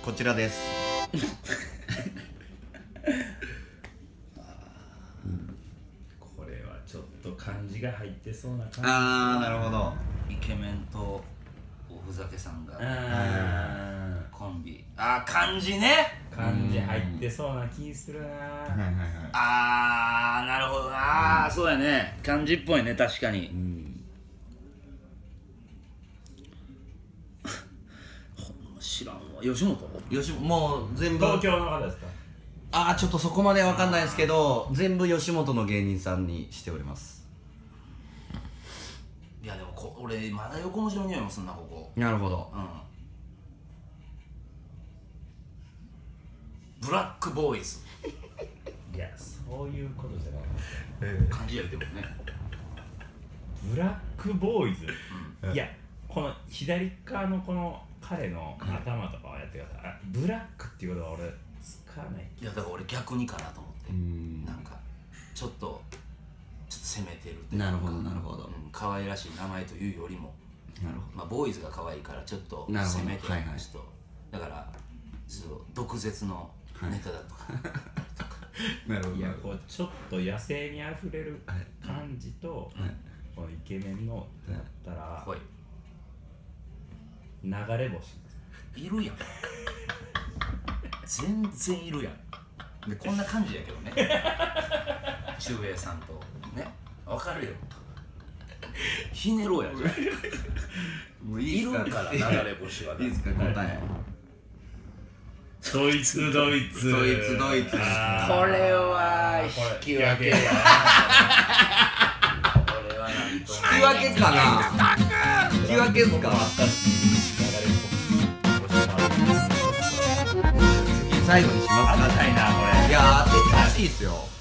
こちらです。 これはちょっと漢字が入ってそうな感じ。 あー、なるほど。 イケメンとおふざけさんがコンビ。あー、漢字ね。 漢字入ってそうな気するな。 あー、なるほどな。そうやね、漢字っぽいね、確かに。知らんわ。吉本？ もう全部東京の方ですか？ あー、ちょっとそこまでわかんないですけど、全部吉本の芸人さんにしております。 いやでも俺まだ横文字の匂いもすんな、ここ。 なるほど。 ブラックボーイズ。 いや、そういうことじゃない。 漢字やでもね。 ブラックボーイズ。いや、この左側のこの彼の頭とかはやってください。ブラックっていうことは俺使わない。 いやだから俺逆にかなと思って、なんかちょっと攻めてるっていうか。 なるほどなるほど。 可愛らしい名前というよりも、 なるほど。 まあボーイズが可愛いからちょっと攻めてる人、だからちょっと毒舌のネタだとか。 なるほど。 いや、こうちょっと野生にあふれる感じと、このイケメンのだったら流れ星いるやん。全然いるやん。でこんな感じやけどね。中英さんとね、わかるよ。ひねろうやじゃん。 もういるから流れ星は。 いいですか、答え。 ドイツドイツ。 ドイツドイツ。 これは引き分けや。これはなんと引き分けかな。引き分けっすか。最後にしますか。 当てたいなこれ。 いや、当ててほしいっすよ。